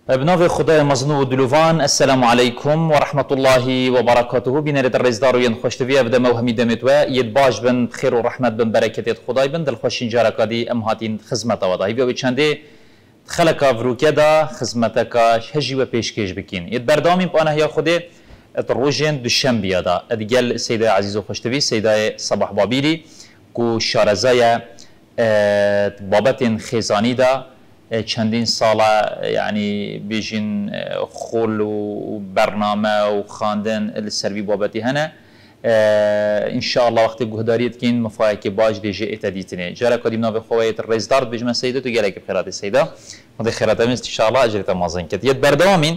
بناف خدای مزنو و دلوان السلام علیکم و رحمت الله و برکاته. بینرد رزدار و ین خوشتوی ابدا موهمی دمت و ید باش بن خیر و رحمت بن برکت خدای بن دل خوشین جارکادی امهاتین خدمت وضعی بیا چنده خلق افروکه دا خدمتکاش هجی و پیشکش بکین ید بردامی پانه یا خود روزن دوشنبه دا ادگل سیده عزیز و خوشتوی سیده صباح بابیری کو شارزای بابت خیزانی دا چندین ساله یعنی بیشین خول و برنامه و خواندن السروی بابتی هنه ان شاء الله وقت گهداریت کین مفاهیم باج دیجی اتدیتنه جرا کدیم ناو خوایت رزدار بجمع سیده تو گله که خیرات سیده خود خیرات میست ان شاء الله اجرت مازن کد ید بردامین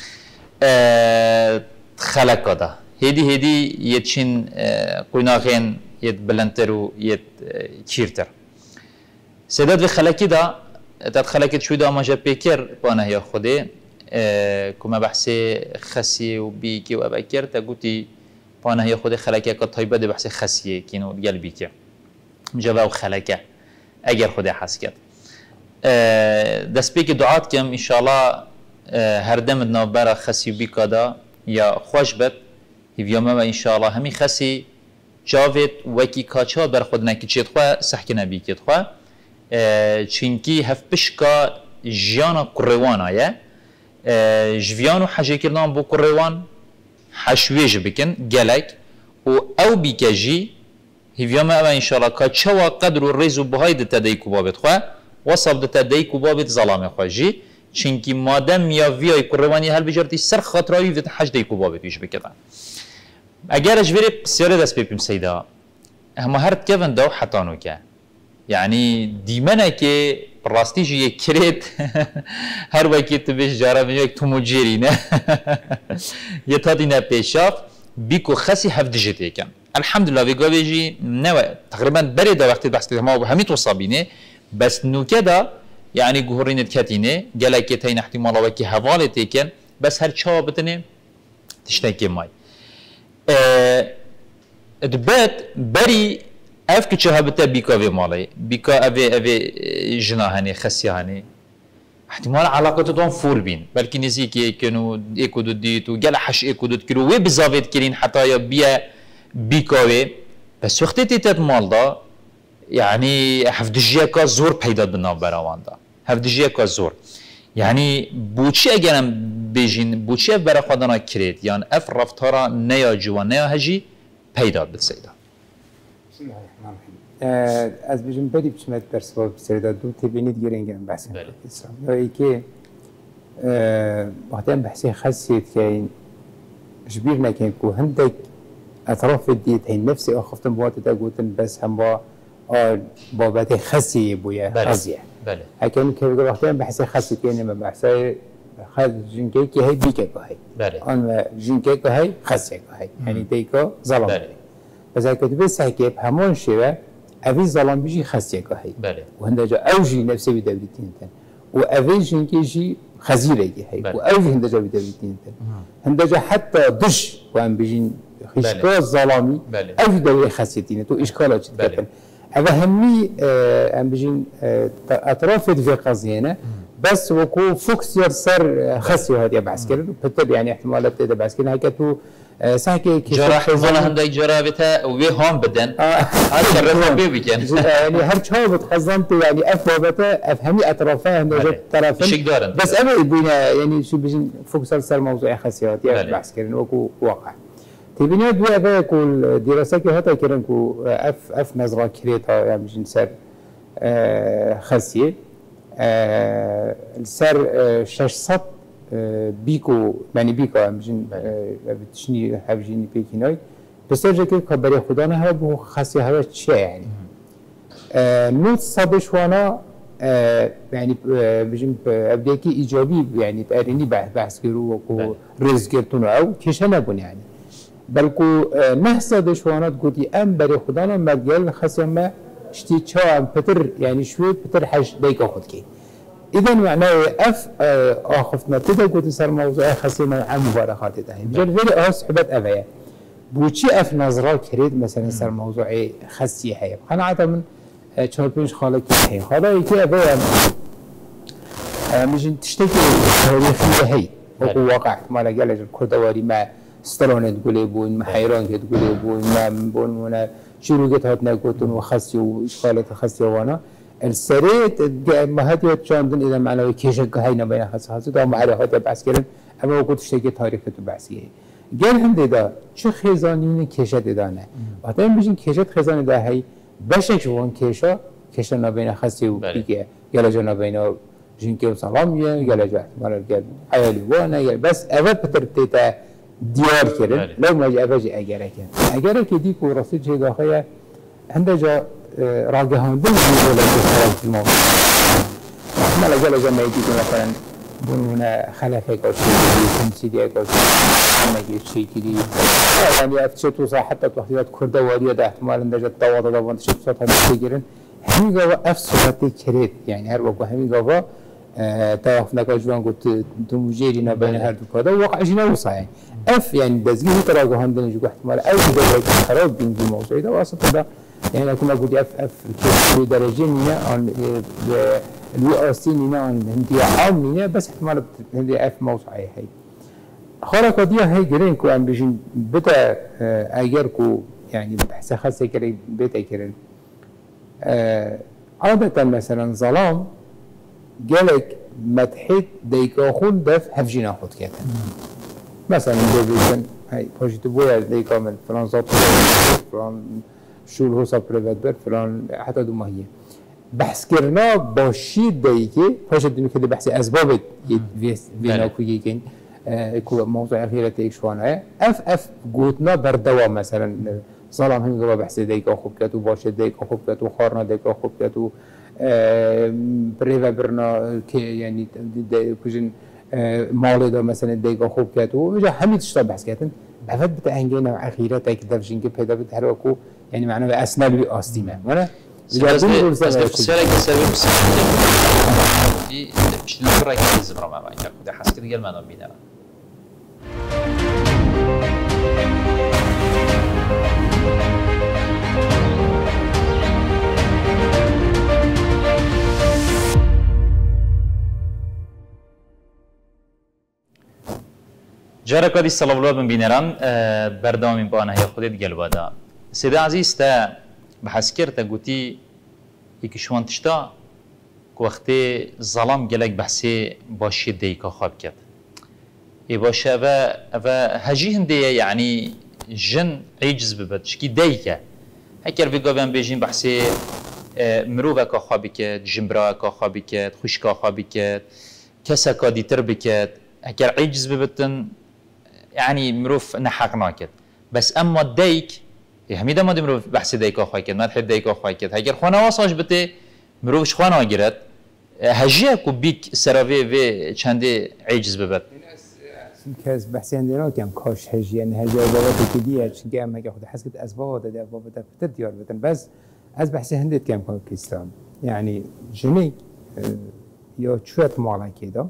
خلق کدا هدی یتشین قیناغین ید بلندتر و ید کیرتر سیدات و خلقی دا تدخلك شوي دا ماجا بيكر بانا يا خدي كما بحثي خسي وبيكي وابكر تقولي بانا يا خدي خلكه كطيبه دي بحثي خسيه كينو ديال بيكي مجاوا خلكه اگر خدي حسكت دس بيكي دعات كم ان شاء الله هردم نوبره خسي بيكا دا يا خوش بت يوم ان شاء الله همي خسي جاوت وكي كاچا بر خود نكيچيت خو سحكنا بيكيت خو چونکی هفپشکا جیانا کروانه یه جویانو حجی کردن بو کروان حشویج بکن گلک و او بیکجی هیویام او انشالله که چوا قدر و ریز و بهای دتا دیکو بابت خواه وصل دتا دیکو بابت ظلام خواه جی چونکی مادم یا ویای کروانی هل بجرتی سر خاطرایی ویت حج دیکو بابت ویش بکدن اگر اجوری سیاره دست بپیم سیده همه هرد کفن دو حتانو که يعني ديمنا كي براستيجي كريت هر وقت تبيش جارا بيجي توموجيرينا يتادينا بيشاف بيكو خسي هفدجتي كان الحمد لله بيجو بيجي نوع تقريبا بريد وقت البحث ما همي توصابينه بس نو كده يعني جهورين الكاتينه جلاكيتين احتمال وكي هوالتي كان بس هر شو بتني تشتكي ماي دبات بري اف که چه بته بیکا و مالی بیکا اوی جناهانی خسیانی احتمال علاقات دوم فول بین بلکه نزیکی کنو اکودو دیتو گل حش اکودو کرو و بزاوید کرین حتی یا بیا بیکاوی بس وقتی تیت مال دا یعنی هفدجیه کا زور پیدا بنام براوان دا هفدجیه کا زور یعنی بوچی اگرم بیجین بوچی برای خودنا کرید یعنی اف رفتارا نیا جوان نیا هجی پیدا بسیدا از بیشتر بدی بچمت برسوار بسیار دو تبینید گرینگم بحث اسلام یا ای که وقتی بحثی خاصیت که این جبیر نکن که هندک اطراف دیت هی نفسی آخفتن بوات تاگوتن بس هم با بابت خاصی بویا خاصیه اکنون که وقتی بحثی خاصیت که نمی بحثی خاص جنگی که هی بیکه که هی آن جنگی که هی خاصیه که هی یعنی دیگه ظلم بس اگه تو بس حکیب همون شیوه اوی ظلم بیشی خاصیه که هی و هندجا اوجی نفسی بیداویتین تن و اوی جنگی جی خزیره که هی و اوجی هندجا بیداویتین تن هندجا حتی دش و هم بیشین خشکا ظلامی اوجی داوی خاصیتینه تو اشکالا چید کردن اوه همی هم بیشین اطراف دوی قضیه بس وكو فوكس يرسر خسي هذا بعسكر بتب يعني احتمالات ده بعسكر هيك تو ساكي جراح زنا هندي جرابتها وهم بدن هذا الرفع بيجن يعني هر شو بتخزنت يعني افوبتها افهمي اطرافها هندي طرفين بس انا يبينا يعني شو بيجن فوكس يرسر موضوع خسيات يعني بعسكر وكو واقع تبينا دو ابا كل دراسه كي هتا كرنكو اف نظره كريتا يعني بيجن سر خسيه السر 600 بیکو معنی بیکو همچین بتشنی هفجینی پیکینای بسیار جایی که برای خدا نه به خاصی هوا چیه یعنی نوت صدشوانا یعنی بجیم ابدی که ایجابی یعنی برینی بحث کرو و کو رزگرتون او کشه نبود یعنی بلکه نه صدشوانا گویی ام برای خدا نه مگل خاصی ما شتی چه ام پتر یعنی شوی پتر حج دیگه خود کی إذا معناه أف آخفتنا تدا قلت صار موضوع خاصية عن مبارخات ده بجد فيلي صحبت أفيا بوشي أف نظرة كريد مثلا صار موضوع خاصية هي أنا عادة من چهار پنج خاله که هی حالا یکی اوه میشین تشتکی تاریخی هی و واقع احتمال گلج کردواری ما استرانت گلی بود ما حیران کت گلی بود ما بونمونه شروعت هات نگوتون و خاصی و اشکالات خاصی وانا السريت مهديت شاندن اذا معناه كيشك هاي نبين خاص ده معرفات بس كرن اما وقت شتى تاريخ تو بحثيه گل هم دیدا چه خزانین کشه دیدانه وقتی هم بجین کشت خزانه ده هی بشه که اون کشه نبینه خاصی و دیگه گلجا نبینه جین که سلامیه گلجا مال گل عیالی وانه گل بس اول پتر تیتا دیار کردن لو ما جا اول اگره که دی کو راستی چه داخله هنده جا راجهاندن می‌دونم که خلاص الموضوع. ما لجلا جمعیتی که مثلا بنونه خلافه کاشی، تمثیلیه کاشی، همگی چیکیدی. یعنی افشار توسعه حتی توحیدات کرده وادی ده احتمال اندازه تواضع داوند شخصیت هم می‌گیرن. همین جواب افسراتی کرد. یعنی هر وقت همین جواب تعرف نکاجوان قلت تموجيري نبين هذا كذا وواقع جينا وصايا اف يعني بزيه تراجع عندنا جو احتمال او كذا خراب بين الموضوع ده واسطه ده يعني اكون اقول اف في درجه هنا عن الواسين هنا عن هندي عام هنا بس احتمال هندي اف موضوعيه هي خارق دي هي جرينكو ام بيجين بدا اجركو يعني بحث خاصه كده بيت اجرن عاده مثلا ظلام جالك مدحت ديكا خون دف هفجينا خود كده مثلا دوبيشن هاي بوجيت بويا ديكا من فلان زات فلان شول هو سابريفاتبر فلان حتى دو ما هي بحث كرنا باشي ديكي بوجيت دمي كده بحث اسباب فينا كويكين كو موضوع اخيرا تيك شوانا اف قوتنا بردوا مثلا ظلام هم جوا بحث ديكا خوب كاتو باشي ديكا خوب كاتو خارنا ديكا خوب كاتو بريفا برنا كي يعني كوجن مال ده مثلا ديجا خوب كاتو وجا حميد شتا بحث كاتن بعد بتاعنا اخيرا تاك دفجين كي بيدا بتحركوا يعني معناه اسنال بي استيما وانا جايبين بس بسالك سبب دي مش نقرا كده زبره ما بعرف ده حس كده قال ما نبينا جارك هذه الصلاة من بينران بردام من بانه يا خديت قلبه دا سيدا عزيز تا بحسكر تا قوتي يكشوان تشتا وقتی ظلام گلک بحثی باشی دیکا خواب کرد. ای باشه و هجی هندیه یعنی جن عجز ببد شکی دیکه. هکر ویگا بیم بیشین بحثی مروه کا خوابی کرد، جمبرا کا خوابی کرد، خوش کا خوابی کرد، کسا کا دیتر بکرد. هکر عجز ببدن يعني مروف نحق ناكد بس اما ديك همیده ما مروف بحث دیکا خواهی کرد مدح دیکا خواهی کرد هگر خانه واساش بته مروفش خانه گیرد هجیه کو بیک سراوی و چنده عجز ببد كاس بحثي عندنا كم كاش هجي يعني هجي بابا كديه شنو ما ياخذ حسكت اسباب ده بابا ده بتديار بس از بحثي هندت كم كان يعني جني يا شويه مالا كده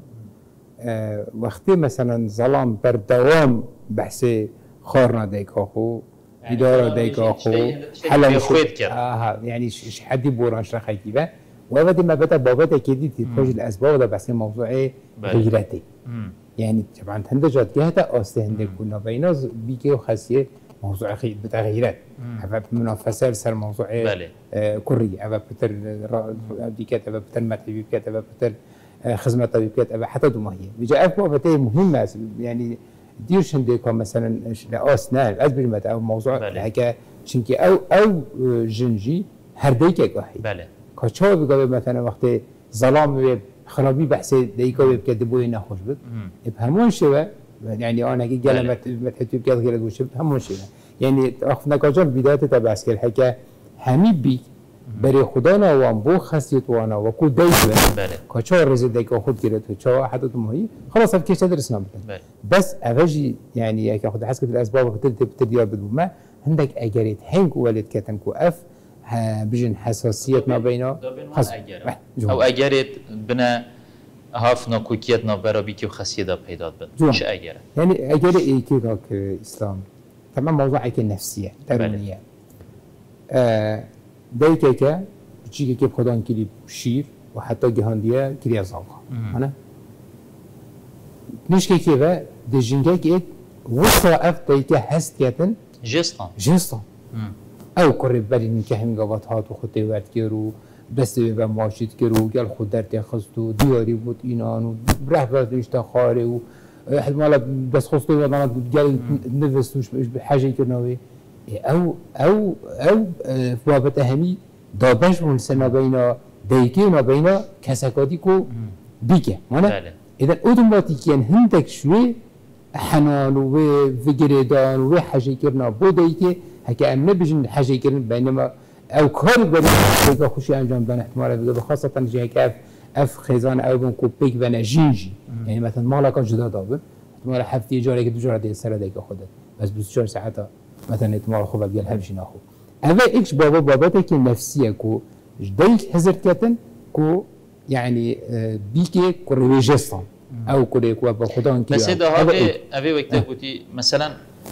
وقتی مثلا ظلام بر دوام بحث خارنا دیکا خو اداره دیکا خو حالا خوید کرد يعني حدی بورانش رخی و وقتی ما بدا بابت کدی تیپوج الاسباب ده بحث موضوع غیرتی يعني طبعا هنده جات جهته آسته هنده كنا بينا بيكي وخاصية موضوع بتغييرات أبى منافسة سر موضوع كوري أبى بتر ديكات أبى بتر مدحبيكات أبى بتر خدمة طبيبيات أبى حتى دماغية بيجا أفضل فتاة مهمة يعني ديرش هنده كم مثلا لأسنان أزبر متى أو موضوع هكا شنكي أو جنجي هرديكي كهي كشوا بيجا مثلا وقت ظلام خرابي بحث ديكا بكتبوا لنا خوش بد بهمون شوى يعني أنا كي جالنا متحتوي بكذا غير دوش بهمون شوى يعني أخذنا كجان بداية تبعث كل حكا همي بي بري خدانا وان بو خسيت وانا وكل ديكا كشوا رز ديكا خد كده كشوا حتى تمهي خلاص الكيس درسنا بس أفجي يعني كأخذ حسكة الأسباب بتديار بدو ما عندك أجريت هنك ولد كتن كوف بجن حساسية ما بينه أو أجريت بنا هافنا كوكيتنا برابيكي وخسيدة بيدات بد مش أجريت يعني أجريت إيه كذا كإسلام تمام موضوع كالنفسية درونية دايكا بتجيك كيف خدان كلي شير و حتی جهاندیه کلیه زاغا نه نشکی که و دژینگه که وسط افتی که هست کتن جستان او قرب برین که همین قوات هات و خود ورد کرو بس به ماشید کرو گل خود در تخستو دیاری بود اینان و رهبر اشتا خاره و احتمالا بس خستو و دانات گل نفستوش حاجه کرنوی او بابت همی دابش من سنا بینا دیکی و بینا کسکاتی کو بیکه مانه اذا اوتوماتيكيا هندك شوي حنان وفجردان وحاجه كرنا بوديكي هكا امنا بجن حاجه كرنا بينما او كار بنا خوشي انجام بنا احتمال خاصه جهه كاف اف خزان او بن كوبيك بنا جينجي يعني مثلا مالك جدا دابن احتمال حفتي جاري دو جاره دي سر ديك خدت بس 24 ساعه مثلا احتمال خوب بقى همشي ناخو اما اكش باباتك النفسيه كو جديك هزرت كتن كو يعني بيكي كوري جيستان او كوري كوا بخدان كي بس هذا ابي وقت قلتي مثلا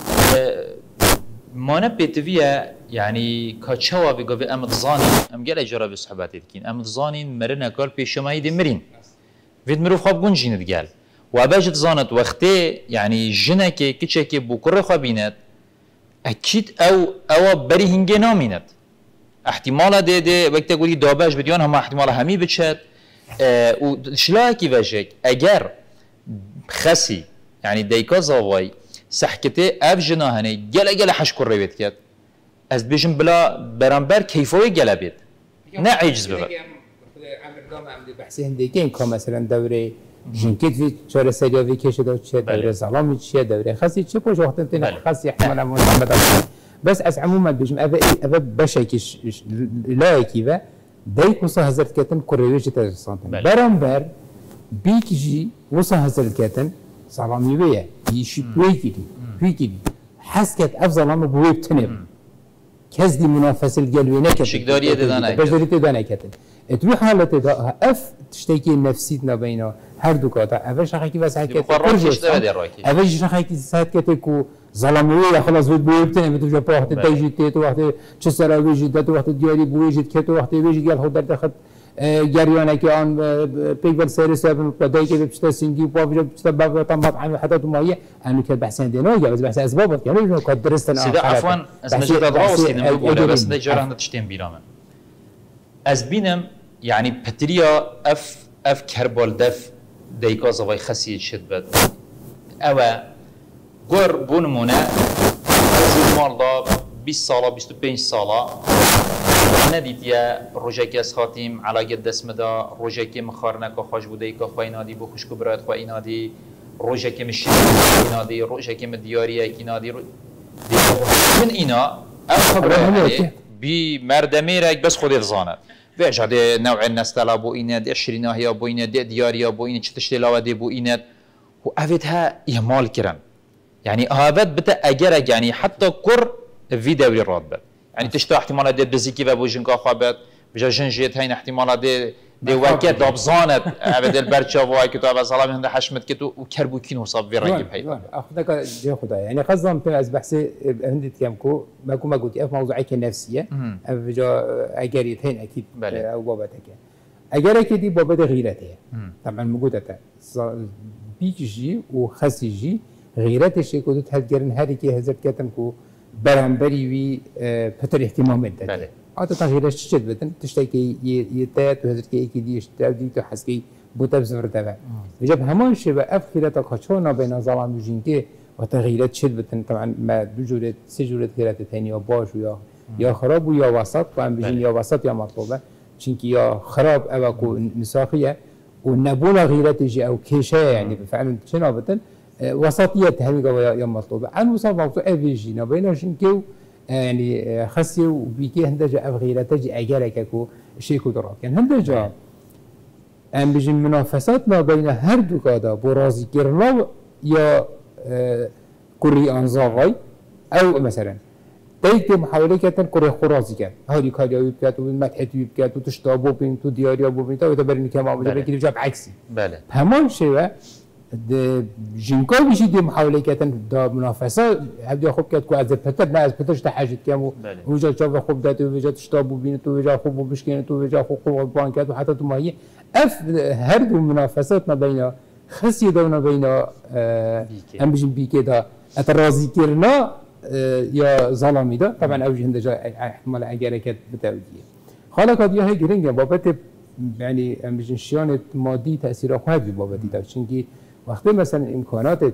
ما بيتفيا يعني كاتشوا بيقول امد زاني ام قال اجرب صحباتي كين امد زاني مرنا قال بيشماي دي مرين فيد مروف خاب جنجين قال واباجت زانت وقتي يعني جنكي كيتشكي بكره خابينات اكيد او بري هنجي نامينت احتمال دي وقت قولي داباج بديان هم احتمال همي بتشات وشلاكي وجهك اگر خسي يعني ديكا زاوي سحكتي اف جناهني جل حشكر ريبت كات از بيجن بلا برامبر كيفوي جلبت نا عجز ببا عمر قام عمدي بحسي هندي كين كان مثلا دوري جنكت في شهر سريا كيش دوره ظلام تشي دوره خسي تشي بوش وقت انت خسي احتمال محمد بس از عموما بيجم ابا بشكش لا كيفا ديك وصا هزرت كاتن كوريوجي ترسانتن برامبر بيكجي وصا هزرت كاتن سلامي بيه يشي بويكي حسكت افضل ما بويب تنب كز دي منافسه القلبي نكت شكداريه دانا بجداريه دانا كاتن تروح حالته دا اف تشتكي نفسيتنا بينه هر دو كاتا افش حكي بس حكي افش حكي ساعات كتكو ظلمويه خلاص بويب تنب تو جا وقت تيجي تو وقت چه سرا ويجي تو وقت دياري بويجي كتو وقت ويجي قال خد دخل جريانه که آن پیگر سرس هم بدایی که بچه سنگی با بچه بچه با تمام عام حتی تو مایه انو که بحثن دینه یا بحث اسباب که نمیشه که درست نه سیده عفوا از نجات دراوس کنم بقوله بس نجاران تشتیم بیرامن از بینم يعني بتريا اف كربال دف ديكا زوي خسي شد بد او قر بونمونه زود مال دا 20 ساله 25 ساله ندید یا روزی از خاتم علاقه دست مدا روزی که مخارنه که خوش بوده که خوای نادی بو خوش کبرات خوای نادی روزی که مشی نادی روزی که مدیاریه کی نادی من اینا خبره بی مردمی را بس خودی زانه ویش هده نوع النستلا بو اینه 20 هیا بو اینه دیاریا بو اینه چتشتی لاودی بو اینه و اویدها اهمال کرن يعني هابت بتا اجرك يعني حتى كر في دوري الراتب يعني تشتا احتمالات دي بزيكي وبوجنكا خابت بجا جنجيت هين احتمالات دي وقت دابزانت عبد البرشا واي كتاب سلام هند حشمت كتو وكربو كينو صاب في راكب هي اخذك جي خداي يعني قصدم في از بحثي هندي كامكو ماكو ما قلت اف موضوعك النفسيه بجا اجريت هين اكيد او بابتك اجرك دي بابت غيرته طبعا موجوده بيجي وخسيجي غيرتش يكون تهجرن هذه كي هزت كتن كو برامبري وي بتر اهتمام ده بله عاده غيرش تشد بدن تشتكي يتات وهزت كي دي اشتادي تو حسكي بوتب زفر تبع بجاب همان شبه افخيرات خشونا بين ظلام جينكي وتغييرات شد بدن طبعا ما دو سجورة غيرات ثانيه باش يا خراب ويا وسط وام بيجين يا وسط يا مطلوبه چونكي يا خراب او كو نساخيه ونبونا غيرتي او كيشه يعني فعلا شنو بدن وسطية هذه يا مطلوبة عن وسط موضوع أفيجي نبينا شنكو يعني خسي وبيكي هندجة أفغيرة تجي أجارك كو شيء كدراك يعني هندجة أم بيجي منافسات ما بين هر دو كذا برازي كرنا يا كوري أنزاغي أو مثلا تيجي محاولة كتن كوري خرازي كان هذه كاريا يبكات والمدحت يبكات وتشتابو بين تو دياريا بو بين تو تبرني كمان بدي كده جاب عكسي بله همان شيء جنكا بيجي دي محاولة كتن دا منافسة هبدي خوب كت كو از بتر نه از بترش تحجد كم وجا شاف خوب دات وجا تشتاب وبين وجا خوب بشكين وجا خوب بانكات وحتى تماهي هر دو منافسات ما بين خسي دونا بين هم بيجي بيكي دا اترازي كرنا يا ظلامي دا طبعا اوجه هند جا احتمال اگر كت بتاوديه خالق هدي هي جرينجا بابت يعني هم بيجي شيانه مادي تاثير خواهد بابتي دا چونكي وقتی مثلا امکانات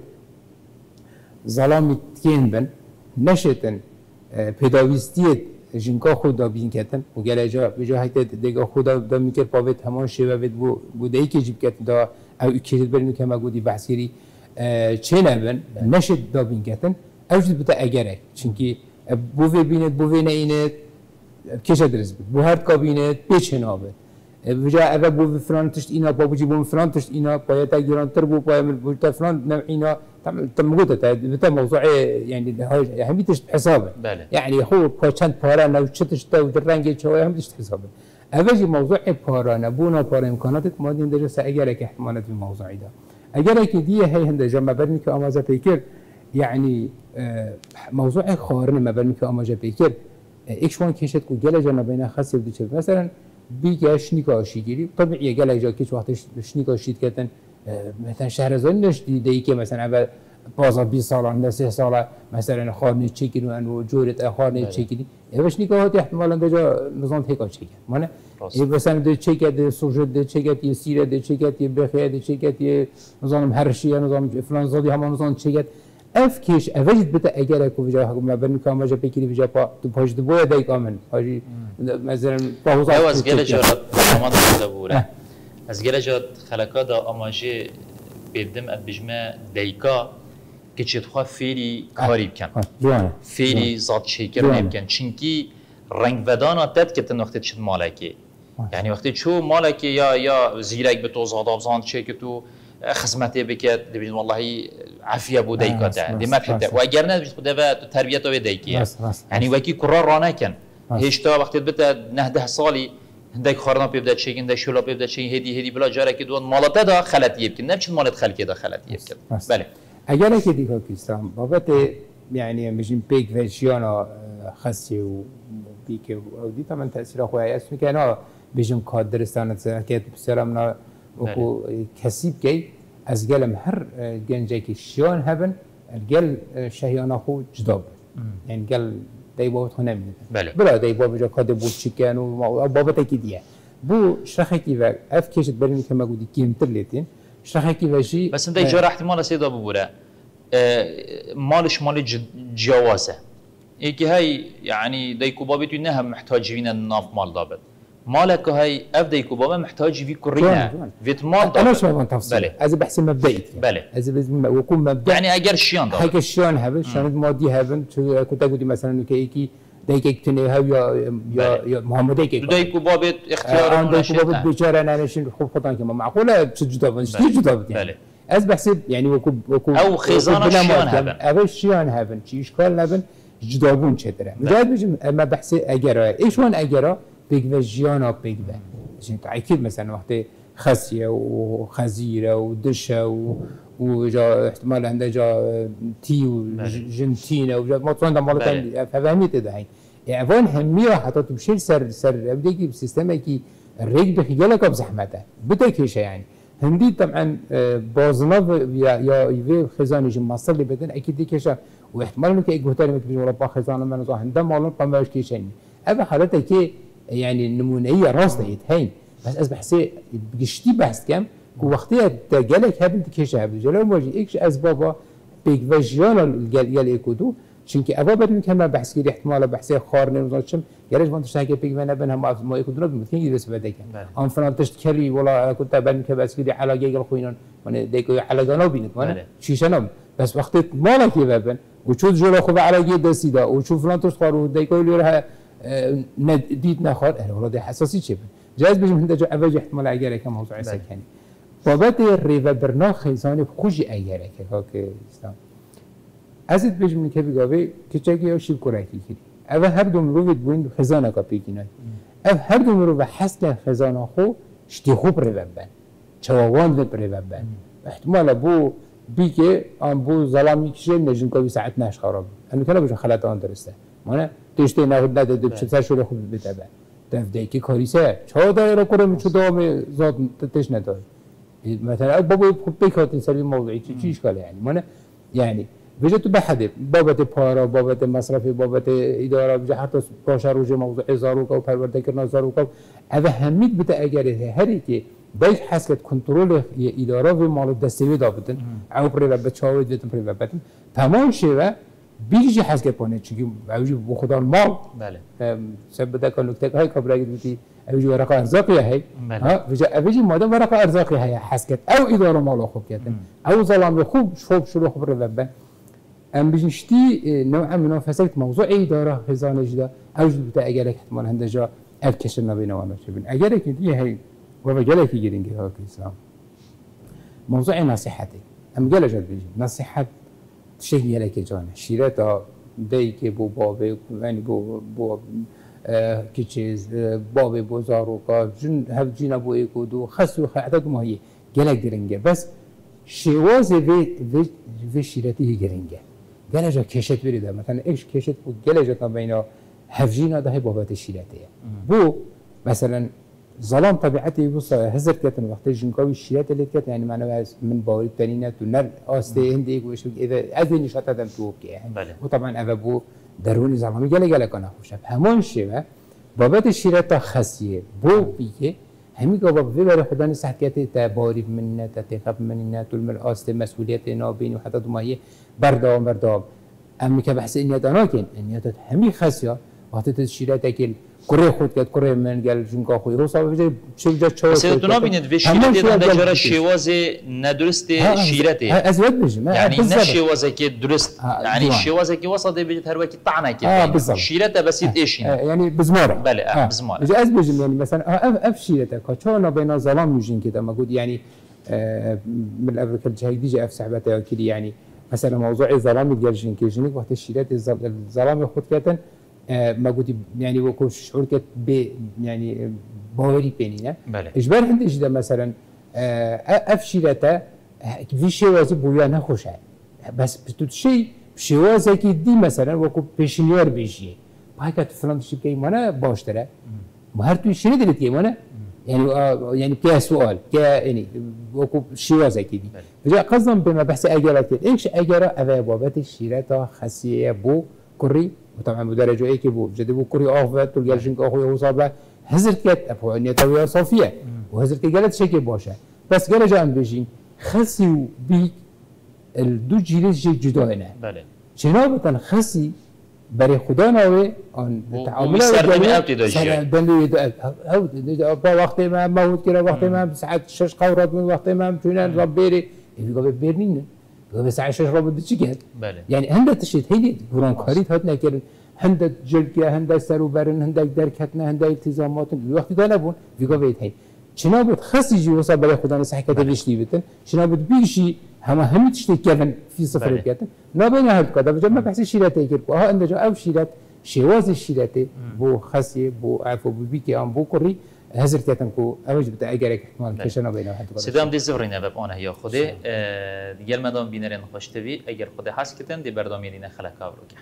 ظلامی تکین بن نشتن پیداویستیت جنکا خود دا بین کتن و گله جا بجا هایت دیگه خود دا میکرد پاوت همان شیوه بید بوده ای که جیب کتن دا او کشید برمی که مگودی بحثیری چه نبن نشت دا بین کتن اوجد بتا اگره چونکی بوه بیند بوه نینید کشه درست بید بو هرد کا بیند پیچه نابد بجا اول بو فلان تشت اینا بابوجی بو فلان تشت اینا باید تاگیران تر بو باید فلان نوع اینا تم قلت بتا موضوع يعني هم تشت حسابه يعني هو چند پاره نو چتشت و رنگ چوای هم تشت حسابه اولی موضوع پاره نبونا پاره امکانات ما دین درست اگر که احتمالات في موضوعی دا اگر که دیه هی هند جمع برمی که آمازه پیکر يعني موضوع خارن ما برمی که آمازه پیکر اكشوان كيشت كو جلا جنا بين خاص بدي شوف مثلا بيجي شنيكا شيجري طبيعي جلا جا كيش وقت شنيكا شيت كتن مثلا شهر زنش دي كي مثلا اول بازار 20 سال عند 3 سال مثلا خارني تشيكي وانو جورت خارني تشيكي ايش شنيكا هات احتمالا دجا نظام هيك تشيكي معناه مثلا دي تشيكي دي سوجت دي تشيكي سيره دي تشيكي بخير دي تشيكي نظام هرشي نظام فلان زادي هم نظام تشيكي اف كيش اوجد بتا اگر کو وجا حکم بن کام جا بکری وجا پا تو پاش دو بو دای کامن حاجی مثلا باوز از گله جات تمام دبوره از گله جات خلقا دا اماجه بدم بجمع دیکا که چه خو فیری کاری بکن فیری ذات شیکر نمیکن چونکی رنگ ودانا تد که وقتی چه مالکی یعنی وقتی چو مالکی یا زیرک به تو زاد ابزان چه که تو خدمتی بکرد دبیر والله عافیه بود دیکاته دیمت حتی و اگر نه بیشتر دفعه تربیت او دیکیه یعنی وکی قرار رانه کن هیچتا وقتی بته 9 سالی هندک خارنا پیبده چه هندک شولا پیبده چه هدی بلا جاره که دوان مالات دا خلطیه بکن نه چون مالات خلقی دا خلطیه بکن بله اگر که دیگه کیستم بابت یعنی میشیم پیک وجیانا خاصی و بیک و دی تا من تاثیر خواه است میکنه بیشم کادرستان که سلامنا وكو كسيب جاي از قلم هر جنجاكي شيون هبن القل شهيان اخو جداب يعني قال داي بابت خو نميد بلا داي بابت جا كاد بو تشيكان و بابت اكيديه بو شرخكي و اف كيشت برمي كما قودي كيمتر ليتين شرخكي وشي بس انت جرى احتمال سيدا ببولا مالش مال جوازه ايكي هاي يعني دايكو بابت انها محتاجين الناف مال دابت مالك هاي ابدا كوبا محتاج في كورينا فيت مال انا شو ما تفصيل از بحث مبدئي بله از ويكون مبدئي يعني اجر شيان ده هيك الشيان هبل شان مادي هبل كنت اقول مثلا كيكي دايك تني يا محمد دايك بابت اختيار عندك بابت بيشار انا نشين خوب خطان كما معقوله جدا جدا يعني از بحسب يعني وكو او خزانه شيان هبل او شيان هبل شي اشكال هبل جدابون چتره مجرد بيجي ما بحث اجر ايش وان اجر بيجوا جيانا بيجوا عشان أكيد مثلا وقت خسية وخزيرة ودشة وجا احتمال عنده جا تي وجنتينا وجا ما توان ده مالتان فهميت ده هاي يعني أفون همية حتى تمشي سر أبدأ كي بسيستم كي الريق بخيالة كاب زحمته بتكيش يعني هندي طبعا بازنا يا يفي خزانة جم مصر اللي بدن أكيد ديكيشة واحتمال إنه كي يقولون مثل ولا با خزانة من نظام هندا مالن قامش كيشين أبى حالته كي يعني النمونية راس دهيت هين بس از بحثي بقشتي بحث كم وقتها تجالك هبنت كيش هبل جلو موجي إيش أسبابه بيك فجيانا الجال يكودو شنك أبا بدون كم بحث كده احتمال بحثي خارن وزاشم يارج ما تشتاق بيك من أبنها ما يكودون بمثل يدرس بدك أم فلان تشتكلي ولا كنت أبن كبس كده على جيل خوينا من ديكو على جنوبينك وانا شيء نام بس وقت ما لك يبان وشوف جلو خو على جيل دسيدا وشوف فلان تشتخارو ديكو يلورها ديت نخواد الولاد حساسي چه جاز بيجم هنده جا اوج احتمال اگر كم موضوع سكني بابت ريفا برنا خيزان خوش اگر که استام ازت بيجم که بگاوه کچگی یا شیب کراکی کری او هر دو مروفت بوین خزانه کا پیکنای او هر دو مروف حسن خزانه خو شتی خوب ريفا بن چواوان و ريفا بن احتمال بو بیکه آن بو ظلامی کشه نجین کوی ساعت نش خراب اما کنه بچه خلات آن درسته مانه تشتی نهود نده بچه سر شده خوب بتابه دفعه که کاریسه چه داره کرم چه دام زاد تش نداره مثلا بابا خوب بکات سری موضوعی چیش کاره يعني مانه يعني وجدت بحده بابت پارا بابت مصرف بابت اداره بجه حتی پاشا روز موضوع زاروکا و پرورده کردن زاروکا اوه همید بده اگر هری که باید حسکت کنترل اداره و مال دستوی دابتن او پری و بچه‌ها دیدن پری و بتن تمام شده بیشی حسکت کنه چون اوجی با خدا مال بله سبب ده کل نکته های کبرایی بودی اوجی ورقه ارزاقی هی ها اوجی مادام ورقه ارزاقی هی حسکت او اداره مال خوب کردن او ظلام خوب شروع خوب رو ببن ام بجنشتي نوعا من فساد موضوع إدارة خزانة جدا أوجد بتا أجلك احتمال هندجا أفكشنا بينه وما شبين أجلك دي هي وبجلك يجرين جهة الإسلام موضوع نصيحتي أم جل جد بيجي نصيحة شيء يلك جانا شيرتا ديك بو بابي يعني بو كيتشيز بابي بو زاروكا جن هب جينا بو إيكودو خسوا خاطر ما هي جلك درنجة بس شوازه في شيرته جرينجه جلجا كشت بريده مثلا ايش كشت جلجا بين هفجينا ده بابات الشيرته بو مثلا ظلام طبيعتي بص هزر كتن وقت جنكاوي الشيرات اللي كانت يعني معناها من باوري تنينات ونر استي هندي وش اذا اذن شات دم توك يعني وطبعا ابو دروني ظلامي جل كان خوش همون شيء بابات الشيرات خاصيه بو بيجي همین که با ویبر خدای سحکتی تباری مننا تتخاب مننا طول من آست مسئولیت نابین و حتی دومایی بردام اما که بحث اینیت آنها کن اینیت همی خاصیا وقتی تشیرت اکیل کره خود کرد کره من گل جنگا خوی رو صاحب بجای چه بجای چه بس تو نبینید به شیرت داده جرا شیواز ندرست شیرته ازود بجم يعني نه شیوازه که درست يعني شیوازه که وسط بيجي هر وقت طعنه كده شيرته بس ايش يعني بزماره بله بزماره بجي از بجم يعني مثلا اف شيرته كاتشونا بين ظلام يجين كده موجود يعني من الافريقيا الجهه دي اف صاحبته كده يعني مثلا موضوع الظلام يجين كيجينك وقت الشيرات الظلام ياخذ كده موجود يعني وكل شعور كت يعني باوري بينينا اجبار عند اجدا مثلا افشيلته في شيء واسب ويا نخوشه بس بتشي شوازه كي دي مثلا وكو بيشنيور بيجي بايكات فلان شي كي مانا باشتره مهرتو شنو دلت كي مانا يعني كي سؤال كي يعني وكو شوازه كي دي فجاء قصدم بما بحث اجرات ايش اجرا ابا بابات الشيرات خاصيه بو كوري وطبعا بدرجه ايه كي بو جدي بو كوري اوفات والجرجنك اخويا وصابه هزرت كت ابو نيتاويا صوفيا وهزرت قالت شيء باشه بس قال جا ام بيجين خسي بي الدو جيريز شيء جدا هنا بله جنابة خسي بري خدانا و ان تعامل او وقت ما موت كده وقت ما ساعات 6 قورات من وقت ما تونان ربيري يقول بيرنين بس 6 ربط تشيكت يعني هند تشيت هيدي قران كاريت هاتنا كده هند جلكيا هند سروبرن هند دركتنا هند التزامات وقت ده نبون يقول هي شنابت خسي جي وصل بري خدانا صحكه دلشتي بتن شنابت بيشي هم تشتكي في صفر كده نبينا هاد كده بجمع بحث شيرات يكركو ها عند او شيرات شواز الشيرات بو خسي بو عفو بو بيكي ام بو كوري هزر كتنكو اوج بتا اجرك احتمال كشنا بينا هاد سدام دي زفرين باب انا هي خودي ديال مدام بينرين خوشتوي اگر خودي حس كتن دي بردام يدينا خلقا بروكه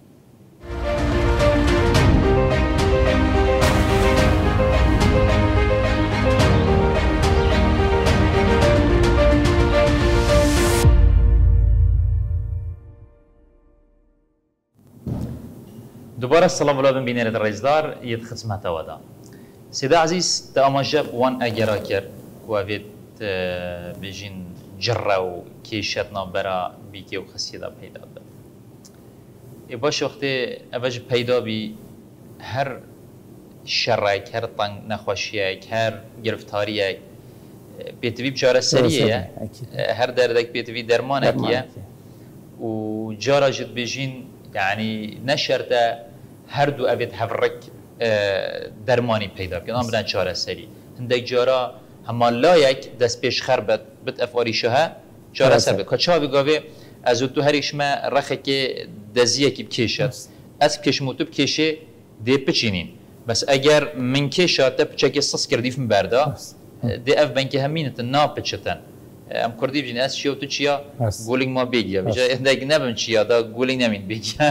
دوباره السلام عليكم بينير الرئيسدار يد خدمته ودا سيدا عزيز تأمجب وان اجراكر وفيت بيجين جرا وكيشتنا برا بيكي وخسيدا بيدا باش وقتی اوج پیدا بی هر شرایک هر طنگ نخوشیک هر گرفتاریک بیتوی بچاره سریه هر دردک بیتوی درمانکیه و جارا جد بجین يعني نشرته هر دو أبد هفرك درماني پیدا بکن آن بدن چاره سری هندک جارا هما لایک دست پیش خربت بت افاریشها چاره سر بکن کچاوی گاوه از تو هریش ما رخه که دزیه کی بکشد از کشموتو بکشه دی بچینین بس اگر من کشات بچکی صص کردی فم بردا دی اف بنک همینت ناب بچتن ام کردی بجین از چیا و تو چیا گولینگ ما بگیا بجا اندک نبم چیا دا گولینگ نمین بگیا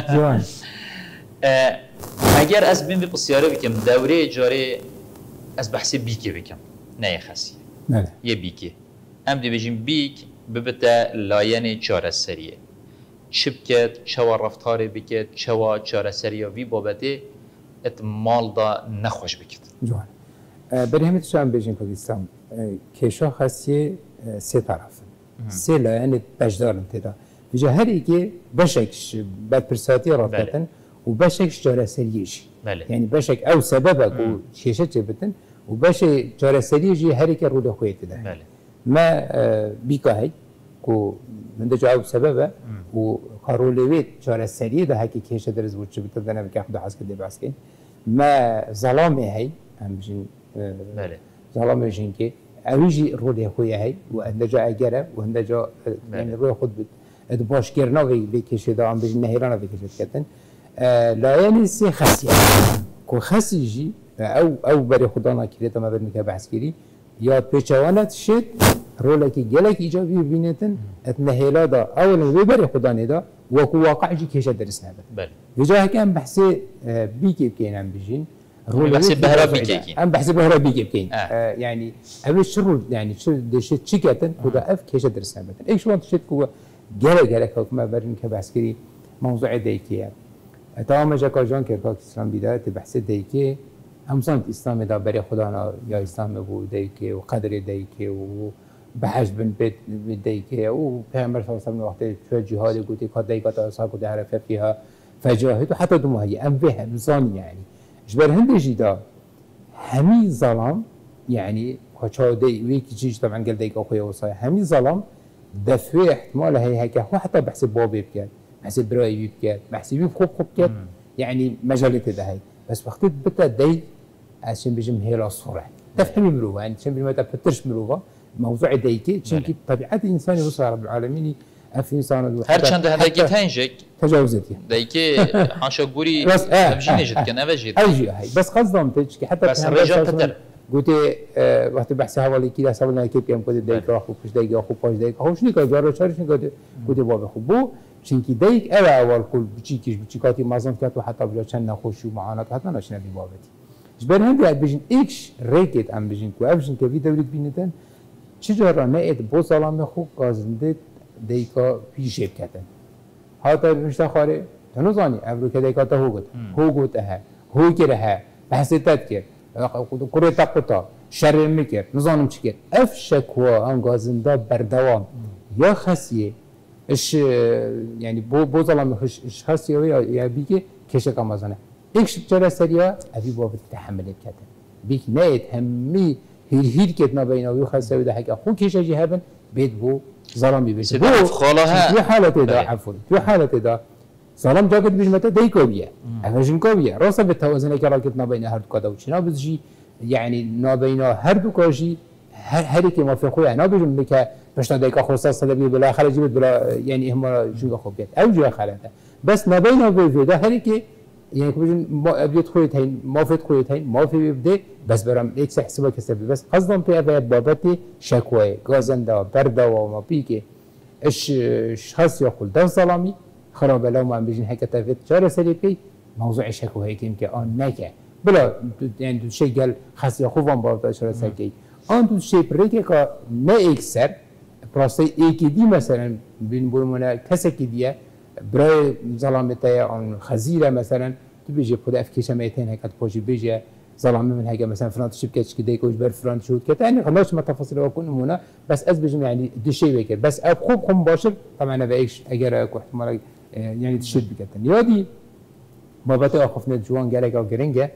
اگر از بین بقصیاره بکم دوره جاره از بحث بیکی بکم نه خاصی یه بیکی ام دی بجیم بیک ببته لاین چاره سریه شبکت چوا رفتاره بکت چوا چاره سریه وی بابته ات مال دا نخوش بکت جوان برای همه تشان بجیم پاکستان کشا خاصیه سه طرف سه لاین بجدارن تدا بجا هر ایگه بشکش بدپرساتی رفتن و بشکش چاره سریش یعنی بشک او سببه کو کشا چه بتن و باشه چاره سریش هر ایگه رو دخویت ده ما بیکا هی کو من ده جواب سببه و کارولویت چاره سریه ده هکی کشا درز بود چه بتن دنه بکه خدا حس کده بس کن ما ظلامه هی هم بجین ظلامه بجین که اویجی روله خویه هی و اندجا اگره و اندجا یعنی روی خود بود باش کرنا وی کشه دا هم بجین نهیرانا وی کشه کتن لایانی سی خاصیه کو خاصیجی او برای خدا نکریت ما برمی که بحث کری یا پیچوانت شد روله که گلک ایجابی بینتن ات نهیلا دا اولا وی برای خدا ندا و کو واقع جی کشه درس نبود وجا هکم بحث بیکی بکنم بجین بحث بهرا بیکی ام بحث بهرا بیکی بکن يعني اول شروط يعني شو دشت شيكاتن خدا اف كيش درس نبتن ايش وانت شت كو جرى حكمه برن كبعسكري موضوع ديكي تمام جاكا جان كركا اسلام بدايه بحث ديكي همسان اسلام دا بري خدانا يا اسلام بو ديكي وقدر ديكي و بحج بن بيت ديكي و پیغمبر صلى الله عليه وسلم وقت شو جهاد قلت كديكا تا كنت عرف فيها فجاهد وحتى دم هي ام فيها بزان يعني جبر هندجي دا همي ظلام يعني خشادي ويك جيش طبعا قال ديك اخويا وصايا همي ظلام دفع احتمال هي هكا هو حتى بحسب بابي بكات بحسب برايي بكات بحسب خوب بكات يعني مجالته ده هي بس وقت بتا دي عشان بيجم هي الصوره تفهمي مروه يعني عشان ما تفترش مروه موضوع ديكي عشان طبيعه الانسان وصل رب العالمين في انسان هر چند هندکی تنجك تجاوزتي ديكي حاشا غوري بجينجت كان بجيت اجي هاي بس قصدهم تجي حتى بس الرجال تتر قلت وقت بحث حوالي كده سوالنا كيف كم قلت ديك اخو فش ديك اخو باش ديك خوش نيكا جارو شارش قلت بابا خو بو چونكي ديك اول كل بچيكيش بچيكاتي مازن كات وحتى بلا چن نخوش ومعانات حتى نشنا دي بابتي جبر هندي بيجن اكش ريكت ام بيجن كو افجن كفي دولت بينتن چجورا نيت بو سلام خو قازنده ديكا بيشيب كاتن هاتا مشتا خاري تنوزاني ابرو كديكا تا هو قلت هو كره بحثتت كر كره تقطع شر مكر نظام چكر اف شكوى ان غازنده بردوام يا خاصيه اش يعني بو ظلام اش خاصيه يا بيكي كشك امازنه اكش بچرا سريا ابي باب تحمل كاتن بيك نيت همي هير كتنا بينه خاصيه ده حق اخو كيش جهبن بيت بو ظلام بيبي بو خالها في حاله ده عفوا في حاله ده ظلام جاكت بيجمته ديكو بيه افجن كوبيه راسه بالتوازن كراكتنا بين هر كذا وشنا بزجي يعني نابينا هر دو كاجي هر كي ما في خويا انا بيجم لك باش ديكا خصوصا سلبي بلا خرج بلا يعني هم شو خوبيت او جو خلته بس نابينا بيفيدا هر كي يعني بيجن ابيت خويت هين ما في خويت هين ما في بيبدا بس برام اكس حسبه كسب بس قصدهم في بابتي شكوى غازندا بردا وما بيكي ايش خاص يقول ده ظلامي خراب لو ما بيجن هيك تفت شارع سريبي موضوع شكوى هيك يمكن ان نكه بلا يعني دو شيء قال خاص يخوفهم بابا شارع سريبي ان دو شيء بريكا ما اكثر براسي ايكي دي مثلا بين بولمنا كسكيديه براي ظلامتها ان خزيره مثلا تبيجي خد افكيش ميتين هيك تبوجي بيجي ظلام من هيك مثلا فلان شبكتش كده يكوش بر فلان شو كده يعني خلاص ما تفاصيل اكون هنا بس اسبج يعني دي شيء بكر بس خوب مباشر طبعا انا بايش اجر احتمال يعني تشد بكتن يادي بابت اخفنا جوان جالك او جرينجا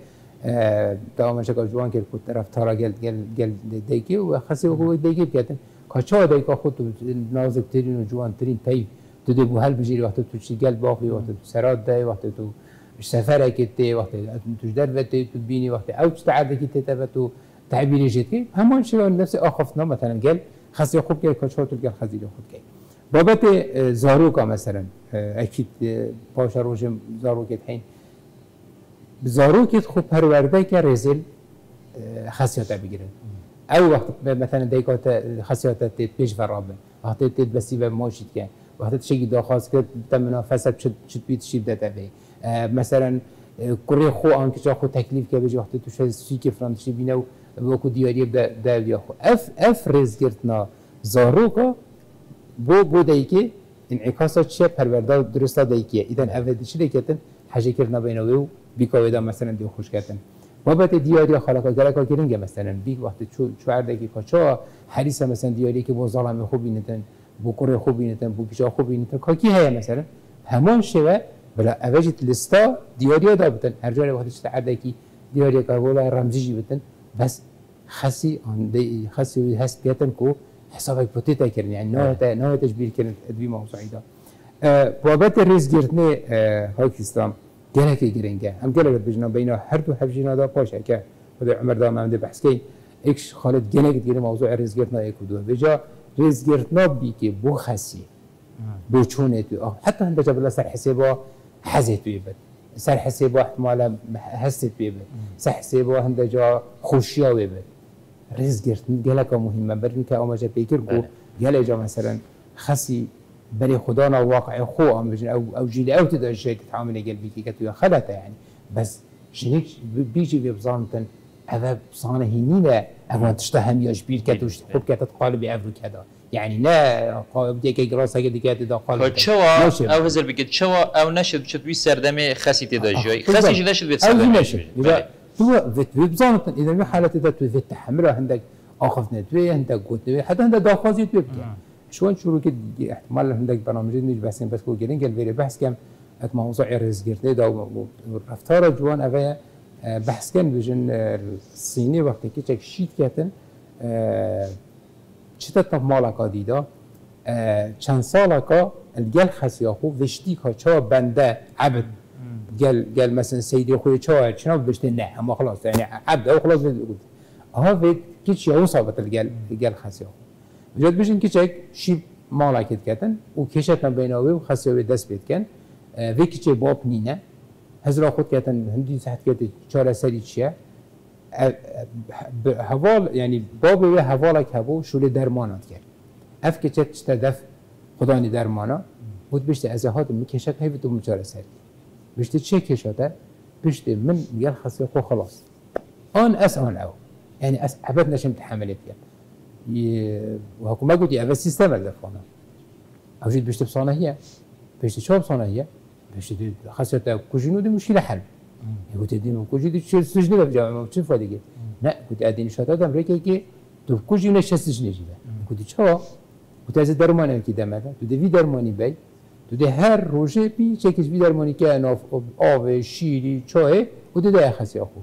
تمام شكل جوان كل طرف ترى قال ديكي وخسي هو ديكي بكتن كاشا ديكا خود نازك ترين وجوان ترين تاي تدي بو هل بيجي وقت تشي قلب باقي وقت سراد داي وقت تو سفره كتي وقت تجدر بتي تبيني وقت او تستعد كتي تبتو تعبيري جيتي همان شيء نفس اخفنا مثلا قال خسي خوب كي كاشا تلقى خزيل خود كي بابت زاروكا مثلا اكيد باشا روجم زاروكت حين بزاروكت خوب پرورده که رزل خاصیت بگیرن او وقت مثلا دیکات خاصیت تید پیش فرابه وقتی تید بسی به ماشید که وقتی چیزی درخواست کرد تمنا فساد چت بیت شیب داده بی مثلا کره خو آنکه جا خو تکلیف که بجی وقتی تو شد سیک فرانسوی بینه و کو دیاری داویا خو اف رزگرتنا زاروکا بو دیکی انعکاسات چه پروردار درسته دیکیه ایدن اول چی دیکتن حاجه کردن بینه و بیکاویدا مثلا دی خوش کردن بابت دیاری خالقا گرکا کرنگه مثلا بیک وقتی چو اردکی کچا حریص مثلا دیاری که با ظالم خوب بینتن بو کره خوب بینتن بو پیشا خوب بینتن کاکی هیا مثلا همان شوه بلا اوجت لستا دیاری دا بتن هر جای وقتی چه اردکی دیاری که ولا رمزی جی بتن بس خاصی آن دی خاصی هست بیاتن کو حسابك بوتيتا كرن يعني نوع تجبير كرن ادبي موضوعي دا بابت الرئيس جرتني هاكستان جالك جرينجا هم جالك بجنا بينا هر دو حبجنا دا باشا كا وده عمر دا ما عنده بحث كي اكش خالد جالك جري موضوع الرئيس جرتنا يكودو بجا رئيس جرتنا بيكي بو خسي بو چونتو حتى عند جبل سر حسابه حزت بيبد سر حسابه احتمالا هست بيبد سر حسابه عند جا خوشيا بيبد رئیس گرتن گله مهمه برای که آماده پیکر کو گله جا مثلا خسی برای خدا نا واقع خو آم بجن او جیل او تدار شيء تتعامل قلبي كي كتوي خلته يعني بس شنيك بيجي بيبزانتن هذا بصانه هينينا اما تشتهم يا جبير كتوش خوب كتتقالب افرو كذا يعني لا بدي كي راسه قد كده دا قال شوا او هزل بقت شوا او نشد شتوي سردمه خسي تدا جاي خسي نشد بيتصل تو بزانتن اذا ما حالة اذا تو تحملها عندك اخذ نتوي عندك قوت نتوي حتى عندك داخازي تو شلون شروع كده احتمال عندك برامج مش بحثين بس كو جرين قال فيري بحث كم ات موضوع رزقرتي دا رفتار جوان اوه بحث كان بجن الصيني وقت كيتك شيت كاتن چتا مالکا دیدا چند سالکا الگل خسیاخو وشتی که چا بنده عبد گل مثلا سیدی خوی چا چنا بشته نه اما خلاص يعني عبد او خلاص ها وید کیچ او ثابت الگل خسیاخو جد بجن کیچک شیب مالکت کتن و کشت بیناوی و خسیاوی دست بید کن وی کیچ باب نینه هزرا خود کتن هندی صحت کت چهار سری چیه هوال يعني باب و هوالك هبو شول درمانات کرد اف که چت تدف خدانی درمانا بود بشته ازهات میکشد هی تو مچاره سر بشته چه کشاده بشته من میگه خاصی خو خلاص آن او يعني عبد نشم تحملت کرد و حکومت گفتی اول سیستم الفانا اوجد بشته بصانهیه بشته شو بصانهیه بشته خاصیت کجینو دی مشکل حل يقول تدين كوجي تشيل سجن بجامعة ما تشوف هذيك لا كنت أدين شهادة أمريكا كي تو كوجي نشة سجن جيبه كنت شو كنت هذا درماني كده مثلا تو ده في درماني باي تو ده هر روجي بي شكل في درماني كأنه آب شيري شاي وده ده خاصية أخو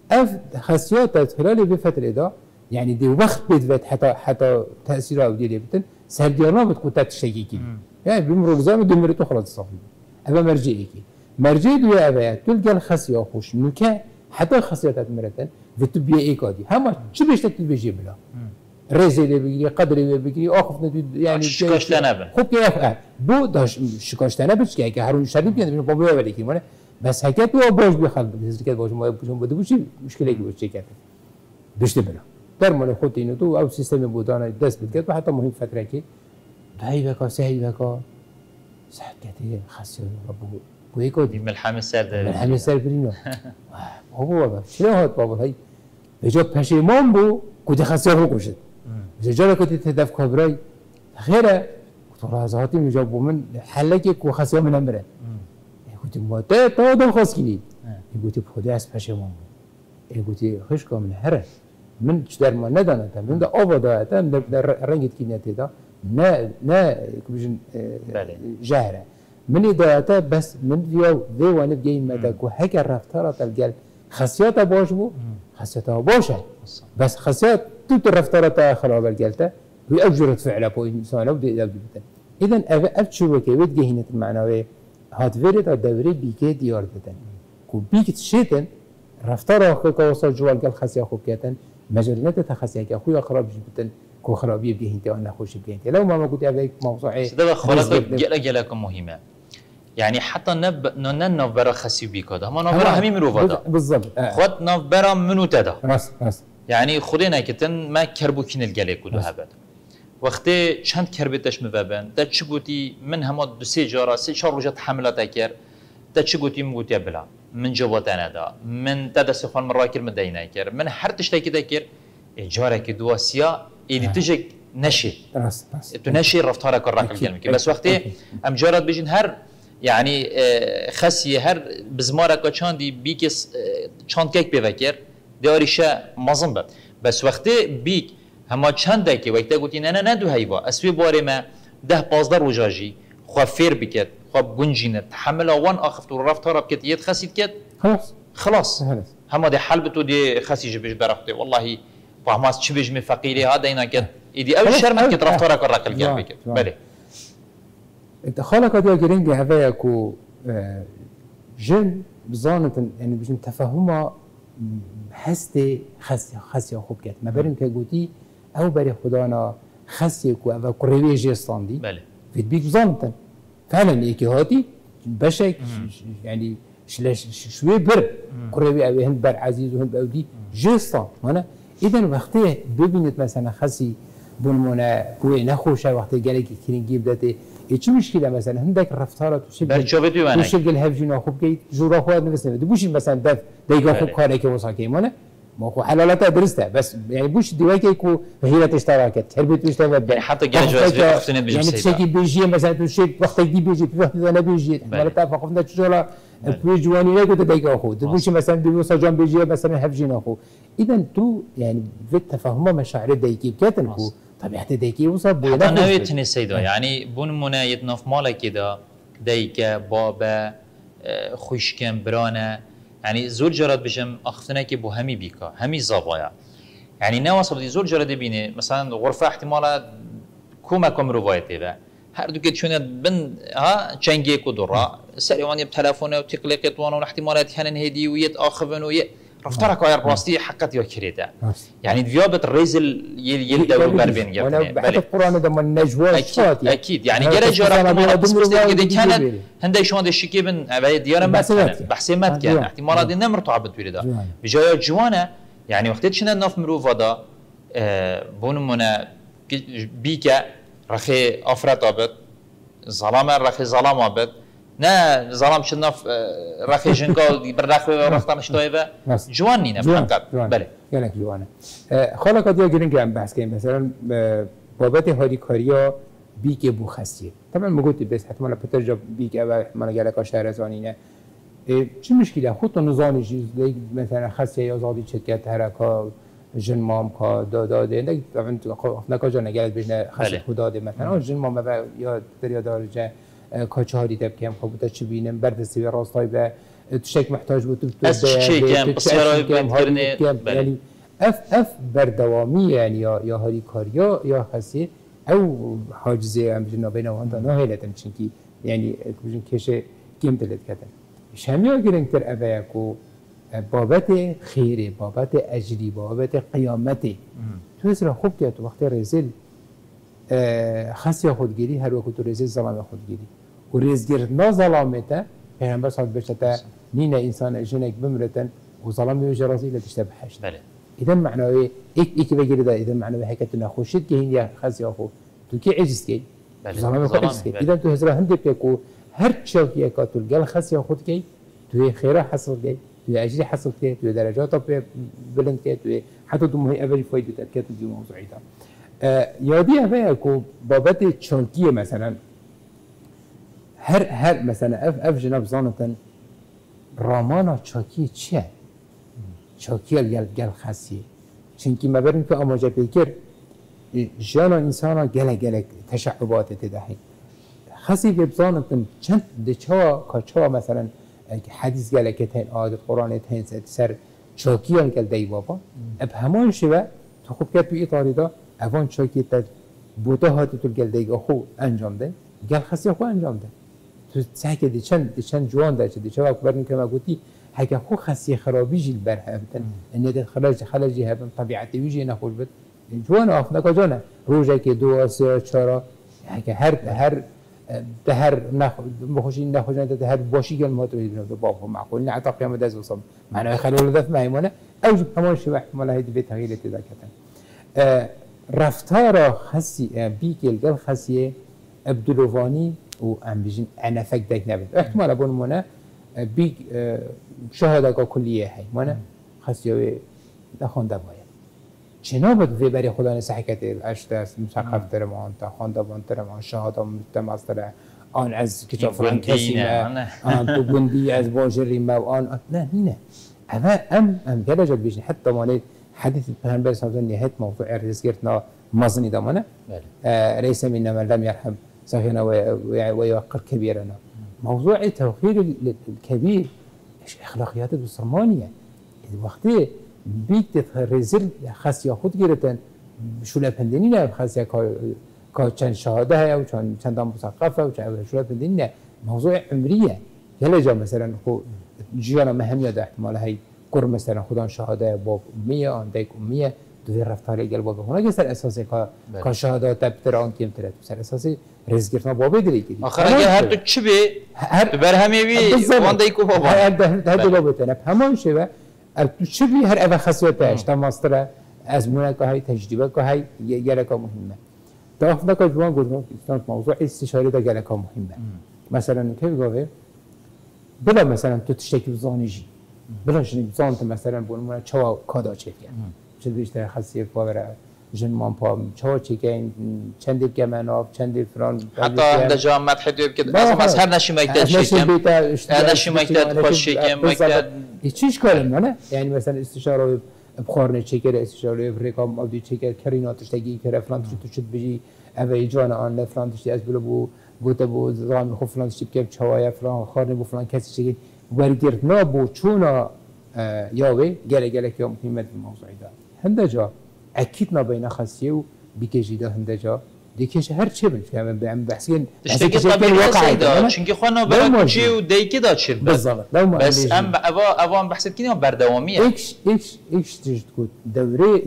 خاصيات خلال بفترة ده يعني ده وقت بدفت حتى تأثيره وديره بتن سرديارنا بتكون تشتكي كده يعني بمرور زمان دمرته خلاص صافي أبى مرجعي كده مرجع دوی اوه تلقى الخاصية خوش نوكا حتى الخاصيات مرتين في تبيه ايكادي هما شو بيشتك تبيجي بلا رزي اللي بيجري قدري اللي بيجري اخذ يعني شكاش تنابه خوب كيف بو داش شكاش تنابه كي هارون شديد يعني بابا ولا كي بس هكذا تو باش بيخل بس كده باش ما بيشوف بده وش مشكله كي وش كده بيشتي بلا درمان خودت انه تو او سيستم بودانه دست بده حتى مهم فتره كي هاي بكا سهي بكا صحت كده خاصية ربو ويكودي ملحمة سرد ملحمة سرد برينو هو بابا شنو هاد بابا هاي بجا پشیمان بو کودی خاصیه رو کشید بجا کودی تدف کبرای خیره تو لحظاتی میجا بو من حله که کو خاصیه من امره کودی ماده تا دل خاص کنید کودی خودی از پشیمان بو کودی خوش کامل هره من چه درمان ندانم من ده آب دادم در رنگت کینیتی دا نه کبیشن جهره من داتا بس من في وانا جاي متى كو هيك الرفتارات الجل خاصيات باش بو خاصيتها باشه بس خاصيات توت الرفتارات خراب الجلته بأجرة فعله بو انسان او دي اذا ابشو كي ود جهنه المعنويه هات فيرت الدوري بيكي ديار بدن كو بيك شيتن رفتار اخو كوصل جوال قال خاصيه اخو كيتن مجلات تخاصيه اخو خراب جدا كو خرابيه بيهنتي وانا خوش بيهنتي لو ما قلت ابيك موضوعي ده خلاص جلكم مهمه يعني حتى ناف برا خسي بيكادا هما ناف برا همي مروفادا بالضبط خود ناف برا منو تدا راس يعني خودنا كتن ما كربو كين الجلي كله هبد وقتی چند کربتش مبابن تا چی گویی من همه دو سه جارا سه چهار روز حملات اکر تا چی گویی مگویی بلا من جوابت ندا من تا دست خوان مراکل مدینه کر من هر تشتی که دکر جاره که دواسیا ایدی تجک نشی تو نشی رفتار کار راکل کلمی که بس وقتی ام جارات بیشین هر يعني خسي هر بزمارة كشان دي بيك شان كيك بفكر داريشة مظن بس وقتی بيك هما چند که وقتی گویی نه ندو هیوا اسوی باره ما 10-15 روزاجی خو فیر بکت خو گنجینه تحمل آوان آخفت و رفت هرب کت یت خسید کت خلاص هما ده حل بتو ده خسی جبش برخته والله فهماس چی بجم فقیری ها دینا کت ایدی اول شرمت کت رفت هرب رقل کل بکت بله انت خالق دیا گرینگی هوا کو جن بزانت يعني بجن تفهمه هستی خسی خوب کرد ما بریم که گویی او برای خدانا خسي كو أبا كوريوي جيستاندي بله فيت بيك زانتن فعلا إيكي هاتي بشك يعني شوي بر كوريوي أبي هند بر عزيز وهند أودي جيستان هنا إذا وقتها ببينت مثلا خسي بونمونا كوي نخوشه وقت جالك كرينجي بدأت إيش مشكلة مثلا هندك رفتارات وشبه الهفجنا خوب كي جورا خواد نفسنا دبوش مثلا دف ديجا خوب كارك وصاكي مانا ما هو حلالات درسته بس يعني بوش دواكي يكو هي تشتراكت تربيت تشتغل يعني حتى جالس بيختني بيجي يعني تشكي بيجي مثلا تشي وقت دي بيجي في وقت انا بيجي مرات فقفنا تشجرا بيجواني لا كنت ديجا خو دبوش مثلا بيوصل جنب بيجي مثلا هفجنا خو اذا تو يعني في تفهم مشاعر ديكي كاتنكو طبيعه ديكي وصل بو حتى نويتني سيدا يعني بون منايت نف مالك كده ديكا بابا خوشكم برانا يعني زور جرات بجم أخذنا كي بو همي بيكا همي زابايا يعني نواصل دي زور جرات بيني مثلا غرفة احتمالا كوما كم روايتي با هر دو كده شونت بن ها چنگي كدرا سريواني بتلفونه وتقلقت وانا احتمالات هنن هدي ويت آخفن ويت رفتارك ويا الراستي حقت يكريدا يعني ديابت ريزل يلدو بربين جبتني حتى القرآن ده من نجوى أكيد يعني جرى جرى كمان كده كانت هندي شو هذا الشيء بن ديارة ما بحسين ما كان احتمالات دي نمر تعبت ويدا بجاي جوانا يعني وقت شنا نف مروف هذا بون منا بيكا رخي أفراد عبد ظلامة رخي ظلام عبد نه ظلام شناف رخي جنكال برخي ورختان شتويبه جواني نفقط بله يعني جوانا خالق ديا جرينج عم بحث كاين مثلا بابت هاري كاريا بيك بو خسيه طبعا ما قلت بس حتى ما بترجع بيك او ما قالك شهر زانينه چه مشكله خودت نظام جيز مثلا خسيه آزادی شرکت حرکات جن مام کا داده نه طبعا نکاجا نگرد بجنه خسته خداده مثلا جن مام یا دریا دارجه کاچهاری تب کم خب چه بینم بردستی به راستای به تشک محتاج بود تو چه کم بسیاری بکنه یعنی اف بردوامی یعنی یا هاری کاریا یا خاصی او حاجزه ام جنابین و انت نه هیلتن چنکی یعنی بجن کشه کم دلت کردن شمیا گرنگ تر اویاکو بابت خیره بابت اجری بابت قیامتی تو از خوب که تو وقت رزل خاصی خودگیری هر وقت تو رزل ظلام خودگیری و رزگیر نظلامته پیامبر صلی الله علیه و نین انسان جنک بمرتن و ظلام یجرازی لتشتبهش بله اذا معناه ایک بگیری دا اذا معناه حکت نخوشید که هنیا خاصی خود تو کی عجز کی ظلام خود عجز کی اذا تو هزار هندی کو هر چوکی که تو گل خاصی خود کی تو خیره حاصل کی تو اجری حاصل کی تو درجات بلند کی تو حتی تو مهی اولی فایده تکت دی موضوعی دا یادی اوه کو بابت چونکیه مثلا هر مثلا اف جناب زانتن رامانا چاکی چیه؟ چاکی گل خاصیه چونکی ما بریم که آماجه پیکر جانا انسانا گل تشعبات تدهی خاصی که بزانتن چند دچا مثلا حدیث گله که تین آیات قرآن تین سر چاکی گل دی بابا اب همان شوه تو خوب که تو ایطاری دا اوان چاکی تا بوده هاتی تو گل دیگه خو انجام ده گل خاصی خو انجام ده تو سعی دی چند جوان ده دی چه وقت برمی که ما گویی هک خو خاصی خرابی جیل برهفتن ان ده خلاجی هبن طبیعتی ویجی نخوش بد جوان آخ نکجانه روزه که 2 3 4 هک هر دهر بخوشی نخوشی دهر باشی که ما تو میدونم تو بابا معقول نه عطا قیام دست وصل معنای خیلی ولادت میمونه اوج همون شو احتمال هیچ به تغییر تدا کردن رفتار خاصی بیکل گل خاصیه عبدالوانی و ام بیشین انا فکر دک نبود احتمال ابون مونه بیگ شهاده کا کلیه هی مونه خاصیه نخونده باید چنا بود وی بری خدا نسحکت اشتاس مثقف ترمان تا خونده بان ترمان شهاده متماثله آن از کتاب فلان کسی ما آن تو گندی از باجری ما آن نه اما ام كذا جد بيجي حتى مالي حديث البيغمبر صلى الله عليه وسلم نهاية موضوع رزقنا مازني ضمانه ليس منا من لم يرحم صهينا ويوقر كبيرنا موضوع التوقير الكبير ايش اخلاقيات البصرمانيه وقتی بیت رزق خاص یا خود گرفتن شوله پندنی نه خاص یا کا چند شهاده ها و چند مثقفه و چند شوله پندنی نه موضوع عمریه یلا جا مثلا خو جیانا مهمیه ده احتمال هی کور مثلا خدا شهاده باب امیه آن دیک امیه دوی رفتاری گل باب هونه که سر اساسی کا شهاده تبتر آن کیم ترد سر اساسی رزق گرفتن بابی دلی کی آخر اگر هر دو چی بی بر همی بی آن دیک و بابا هر دو بابی تنب همان شبه تو چی بی هر اول خاصیتش تا ماستره از مونه که های تجربه که های گله که مهمه داخل نکات جوان گفتم موضوع استشاره دا گله که مهمه مثلا کی بگوه بلا مثلا تو تشتكي زانيجي بلا شنو زانت مثلا بقول چوا کادا چه کرد چه بیشتر خاصیت باور جن مان پا چوا چه کن چند گمناب چند فران حتی عند جا مدح دیو بکد از هر نشی مکتب شکم نشی مکتب خوش شکم مکتب چیش کارم نه یعنی مثلا استشاره بخارنه چه کرد استشاره رقم او دی چه کرد کریناتش تگی کرد فلان تو شد بجی اوی جان آن فلان تشتی از بلو بوده بود زمان خوب فلان چیپ که چوای فلان خارن بو فلان کسی چیگی ورگرد نه بو چونا یاوی گله که مهمت موضوعی دار هنده جا اکید نباید خاصیه و بیکجی دا هنده جا دیکش هر چه بنش که هم بحثی اشتکی طبیعی سیدا چونکه خوانا برای کچی و دیکی دا چیر بالضبط بس ام اوان بحثت کنیم بردوامیه ایکش تجد کود دوره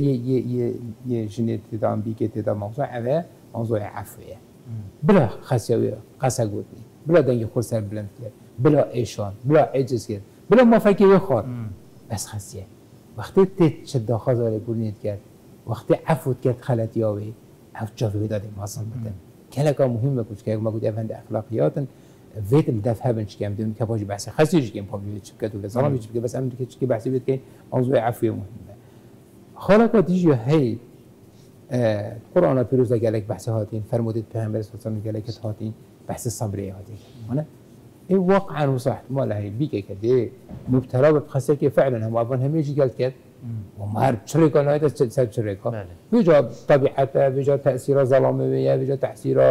یه جنیت دام بیکت دام موضوع عفویه بلا خاصیه قصه گویی بلا دنگ خود سر بلند کرد بلا ایشان بلا عجز کرد بلا مفکر خور بس خاصیه وقتی تی شد خازاره گونیت کرد وقتی عفوت کرد خلط یاوی عفو جاوی دادیم ماسن بدن کلا که مهمه کش که ما گفتیم افند اخلاقیاتن ویت مدفع بنش کم دون که باجی بحث خاصیش کم پامی چیپ کرد ولی زمان چیپ کرد بس هم که بحثی بیت که موضوع عفوی مهمه خاله دیجی هی قرآن پیروز گلک بحث هاتین فرمودید پیامبر صلی الله علیه و گلک هاتین بحث صبری هاتین مانه این واقعا وصح ما له بیکه کده مبتلا به خاصه که فعلا هم اول همیشه گلت کرد و مار شرکا نه سر شرکا بجا طبیعت بجا تأثیر ظلامه بجا تأثیر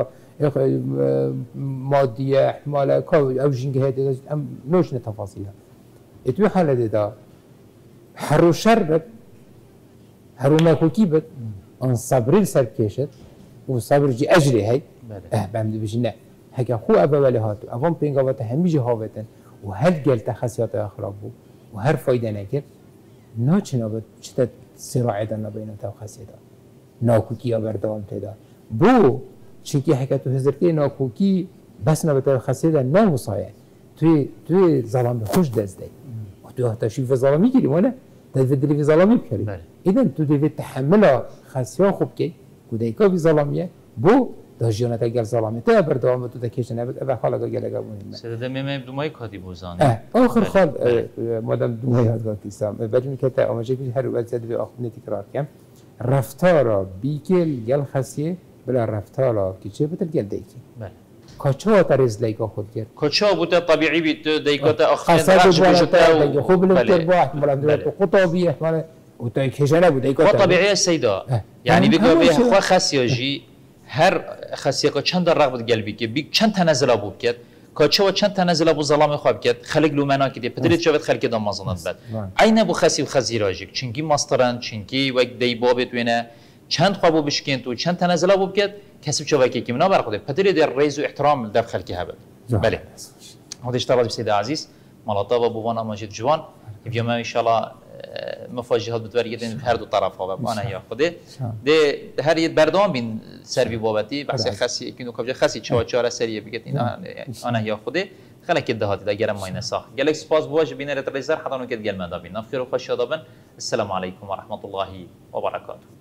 مادیه احتمال که او جنگه هده نوش تفاصیل اتوی حالت دا هر شر بد هر نکوکی بد آن صبری سر کشد و صبر جی اجری هی بعمد بيجي نه هكا خو أبوالي هاتو أفهم بينقوات هميجي هاوتن وهل قلت خاصيات أخلاق بو وهر فايدة نكر ناچنا بد شتى صراع دنا بين تو خاصيات ناكوكي أبردام تدا بو چونكي هكا تو هزرتي ناكوكي بس نبتة خاصيات نامصايا توي ظلام خوش دزدي وتو حتى شيء في ظلامي كده ولا تفيد في ظلامي بكري إذا تو تفيد تحمل خاصيات خوب كي كوديكا في ظلامية بو داجیانت اگر ظلامه تا بردام تو دکیش نبود اول خاله گلگا مهمه سده میم دومای کادی بوزان آخر خال مادام دومای هات کیسام بدون که تا آماجه که هر وقت زد به آخر تکرار کم رفتارا بیکل گل خاصیه بلا رفتارا کی چه بتل گل دیکی بله کاچا ترز لیکا خود کرد کاچا بوده طبیعی بیت دیکات آخر خاصه خوب لکتر با احتمال قطابی احتمال و تا کیشانه بود دیکات طبیعی سیدا یعنی بگو به خو خاصیاجی هر خاصیت چند رغبت قلبی که بی چند تنزل ابو بکد که و چند تنزل ابو ظلام خواب کرد خلق لومنا که پدریت شود خلق دام مازنات بد عین ابو خاصی و خزیراجی چونکی ماستران چونکی و دی بابت وینه چند خوابو بشکن تو چند تنزل ابو بکد کسب شو که منا برخوده پدریت در ریز و احترام در خلقی هبل بله هذا اشتغل بسيد عزيز ملاطا ابو وانا ماجد جوان اليوم ان شاء الله مفاجئات بتوری که هر دو طرف ها و آنها یا خوده ده هر یه بردام بین سروی بابتی بحث خاصی که نکته خاصی چهار سریه بگید اینا آنها یا خوده خلک دهاتی دگر ماینه ساخ گلکس سپاس بواج بین رتریزر حتی نکت گل مدابین نفخر و خوش یادابن السلام علیکم و رحمت الله و برکاته